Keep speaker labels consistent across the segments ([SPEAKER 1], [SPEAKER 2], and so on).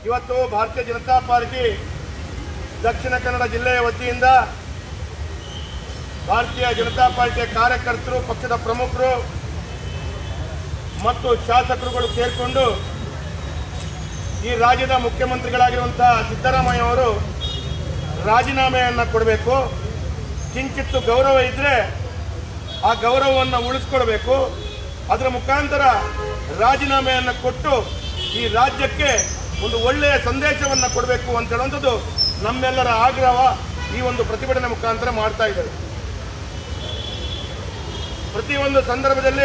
[SPEAKER 1] ಇವತ್ತು ಭಾರತೀಯ ಜನತಾ ಪಾರ್ಟಿ ದಕ್ಷಿಣ ಕನ್ನಡ ಜಿಲ್ಲೆಯ ವತಿಯಿಂದ ಭಾರತೀಯ ಜನತಾ ಪಾರ್ಟಿಯ ಕಾರ್ಯಕರ್ತರು, ಪಕ್ಷದ ಪ್ರಮುಖರು ಮತ್ತು ಶಾಸಕರುಗಳು ಸೇರಿಕೊಂಡು ಈ ರಾಜ್ಯದ ಮುಖ್ಯಮಂತ್ರಿಗಳಾಗಿರುವಂತಹ ಸಿದ್ದರಾಮಯ್ಯ ಅವರು ರಾಜೀನಾಮೆಯನ್ನು ಕೊಡಬೇಕು. ಕಿಂಚಿತ್ತು ಗೌರವ ಇದ್ದರೆ ಆ ಗೌರವವನ್ನು ಉಳಿಸ್ಕೊಳ್ಬೇಕು. ಅದರ ಮುಖಾಂತರ ರಾಜೀನಾಮೆಯನ್ನು ಕೊಟ್ಟು ಈ ರಾಜ್ಯಕ್ಕೆ ಒಂದು ಒಳ್ಳೆಯ ಸಂದೇಶವನ್ನು ಕೊಡಬೇಕು ಅಂತ ಹೇಳುವಂಥದ್ದು ನಮ್ಮೆಲ್ಲರ ಆಗ್ರಹ ಈ ಒಂದು ಪ್ರತಿಭಟನೆ ಮುಖಾಂತರ ಮಾಡ್ತಾ ಇದ್ದಾರೆ. ಪ್ರತಿಯೊಂದು ಸಂದರ್ಭದಲ್ಲಿ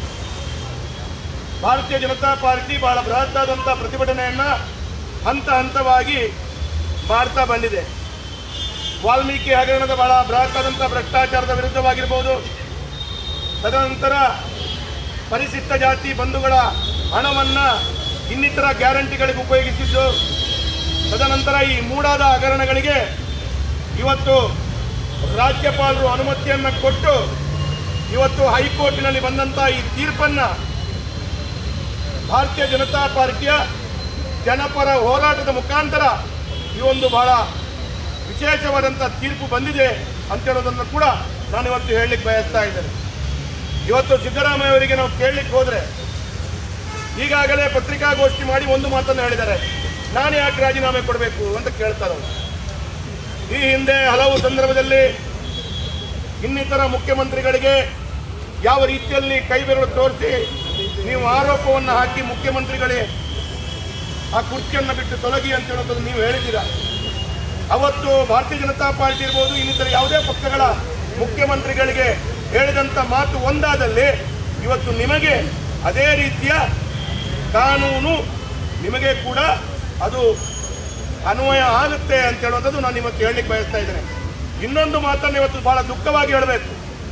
[SPEAKER 1] ಭಾರತೀಯ ಜನತಾ ಪಾರ್ಟಿ ಬಹಳ ಬೃಹತ್ತಾದಂಥ ಪ್ರತಿಭಟನೆಯನ್ನು ಹಂತ ಹಂತವಾಗಿ ಮಾಡ್ತಾ ಬಂದಿದೆ. ವಾಲ್ಮೀಕಿ ಹಗರಣದ ಬಹಳ ಬೃಹತ್ತಾದಂಥ ಭ್ರಷ್ಟಾಚಾರದ ವಿರುದ್ಧವಾಗಿರ್ಬೋದು, ತದನಂತರ ಪರಿಶಿಷ್ಟ ಜಾತಿ ಬಂಧುಗಳ ಹಣವನ್ನು ಇನ್ನಿತರ ಗ್ಯಾರಂಟಿಗಳಿಗೆ ಉಪಯೋಗಿಸಿದ್ದು, ತದನಂತರ ಈ ಮೂಡಾದ ಹಗರಣಗಳಿಗೆ ಇವತ್ತು ರಾಜ್ಯಪಾಲರು ಅನುಮತಿಯನ್ನು ಕೊಟ್ಟು ಇವತ್ತು ಹೈಕೋರ್ಟಿನಲ್ಲಿ ಬಂದಂಥ ಈ ತೀರ್ಪನ್ನು ಭಾರತೀಯ ಜನತಾ ಪಾರ್ಟಿಯ ಜನಪರ ಹೋರಾಟದ ಮುಖಾಂತರ ಈ ಒಂದು ಬಹಳ ವಿಶೇಷವಾದಂಥ ತೀರ್ಪು ಬಂದಿದೆ ಅಂತ ಹೇಳೋದನ್ನು ಕೂಡ ನಾನು ಇವತ್ತು ಹೇಳಲಿಕ್ಕೆ ಬಯಸ್ತಾ ಇದ್ದೇನೆ. ಇವತ್ತು ಸಿದ್ದರಾಮಯ್ಯ ಅವರಿಗೆ ನಾವು ಕೇಳಲಿಕ್ಕೆ ಹೋದರೆ ಈಗಾಗಲೇ ಪತ್ರಿಕಾಗೋಷ್ಠಿ ಮಾಡಿ ಒಂದು ಮಾತನ್ನು ಹೇಳಿದ್ದಾರೆ, ನಾನು ಯಾಕೆ ರಾಜೀನಾಮೆ ಕೊಡಬೇಕು ಅಂತ ಕೇಳ್ತಾರೆ. ಈ ಹಿಂದೆ ಹಲವು ಸಂದರ್ಭದಲ್ಲಿ ಇನ್ನಿತರ ಮುಖ್ಯಮಂತ್ರಿಗಳಿಗೆ ಯಾವ ರೀತಿಯಲ್ಲಿ ಕೈ ಬೆರಳು ತೋರಿಸಿ ನೀವು ಆರೋಪವನ್ನು ಹಾಕಿ ಮುಖ್ಯಮಂತ್ರಿಗಳೇ ಆ ಕುರ್ಚಿಯನ್ನು ಬಿಟ್ಟು ತೊಲಗಿ ಅಂತ ಹೇಳೋದು ನೀವು ಹೇಳಿದ್ದೀರಾ. ಅವತ್ತು ಭಾರತೀಯ ಜನತಾ ಪಾರ್ಟಿ ಇರ್ಬೋದು, ಇನ್ನಿತರ ಯಾವುದೇ ಪಕ್ಷಗಳ ಮುಖ್ಯಮಂತ್ರಿಗಳಿಗೆ ಹೇಳಿದಂಥ ಮಾತು ಒಂದಾದಲ್ಲಿ ಇವತ್ತು ನಿಮಗೆ ಅದೇ ರೀತಿಯ ಕಾನೂನು ನಿಮಗೆ ಕೂಡ ಅದು ಅನ್ವಯ ಆಗುತ್ತೆ ಅಂತ ಹೇಳುವಂಥದ್ದು ನಾನು ಇವತ್ತು ಹೇಳಲಿಕ್ಕೆ ಬಯಸ್ತಾ ಇದ್ದೇನೆ. ಇನ್ನೊಂದು ಮಾತನ್ನು ಇವತ್ತು ಬಹಳ ದುಃಖವಾಗಿ ಹೇಳಬೇಕು.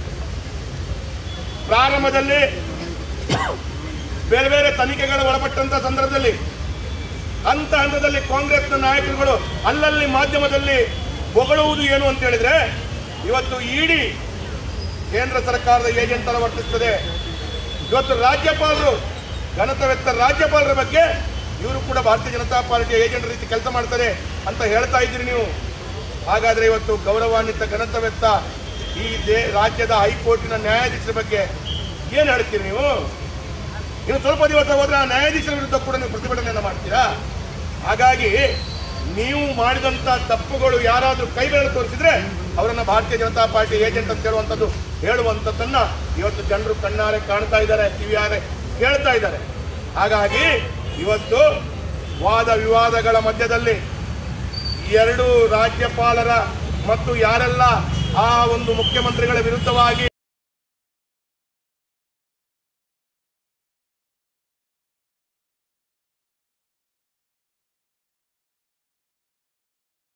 [SPEAKER 1] ಪ್ರಾರಂಭದಲ್ಲಿ ಬೇರೆ ಬೇರೆ ತನಿಖೆಗಳು ಒಳಪಟ್ಟಂಥ ಸಂದರ್ಭದಲ್ಲಿ ಹಂತದಲ್ಲಿ ಕಾಂಗ್ರೆಸ್ನ ನಾಯಕರುಗಳು ಅಲ್ಲಲ್ಲಿ ಮಾಧ್ಯಮದಲ್ಲಿ ಹೊಗಳುವುದು ಏನು ಅಂತ ಹೇಳಿದ್ರೆ, ಇವತ್ತು ಇಡಿ ಕೇಂದ್ರ ಸರ್ಕಾರದ ಏಜೆಂಟ್ ತರ ವರ್ತಿಸುತ್ತದೆ. ಇವತ್ತು ರಾಜ್ಯಪಾಲರು ಘನತವೆತ್ತ ರಾಜ್ಯಪಾಲರ ಬಗ್ಗೆ ಇವರು ಕೂಡ ಭಾರತೀಯ ಜನತಾ ಪಾರ್ಟಿಯ ಏಜೆಂಟ್ ರೀತಿ ಕೆಲಸ ಮಾಡ್ತಾರೆ ಅಂತ ಹೇಳ್ತಾ ಇದ್ದೀರಿ ನೀವು. ಹಾಗಾದರೆ ಇವತ್ತು ಗೌರವಾನ್ವಿತ ಘನತವೆತ್ತ ಈ ರಾಜ್ಯದ ಹೈಕೋರ್ಟಿನ ನ್ಯಾಯಾಧೀಶರ ಬಗ್ಗೆ ಏನು ಹೇಳ್ತೀರಿ ನೀವು? ಇನ್ನು ಸ್ವಲ್ಪ ದಿವಸ ಹೋದ್ರೆ ಆ ನ್ಯಾಯಾಧೀಶರ ವಿರುದ್ಧ ಕೂಡ ನೀವು ಪ್ರತಿಭಟನೆಯನ್ನು ಮಾಡ್ತೀರಾ? ಹಾಗಾಗಿ ನೀವು ಮಾಡಿದಂಥ ತಪ್ಪುಗಳು ಯಾರಾದರೂ ಕೈ ಬೆರಳು ತೋರಿಸಿದ್ರೆ ಅವರನ್ನು ಭಾರತೀಯ ಜನತಾ ಪಾರ್ಟಿ ಏಜೆಂಟ್ ಅಂತ ಹೇಳುವಂಥದ್ದನ್ನ ಇವತ್ತು ಜನರು ಕಣ್ಣಾರೆ ಕಾಣ್ತಾ ಇದ್ದಾರೆ, ಕಿವಿಯಾರೆ ಕೇಳ್ತಾ ಇದ್ದಾರೆ. ಹಾಗಾಗಿ ಇವತ್ತು ವಾದ ವಿವಾದಗಳ ಮಧ್ಯದಲ್ಲಿ ಎರಡು ರಾಜ್ಯಪಾಲರ ಮತ್ತು ಯಾರೆಲ್ಲ ಆ ಒಂದು ಮುಖ್ಯಮಂತ್ರಿಗಳ ವಿರುದ್ಧವಾಗಿ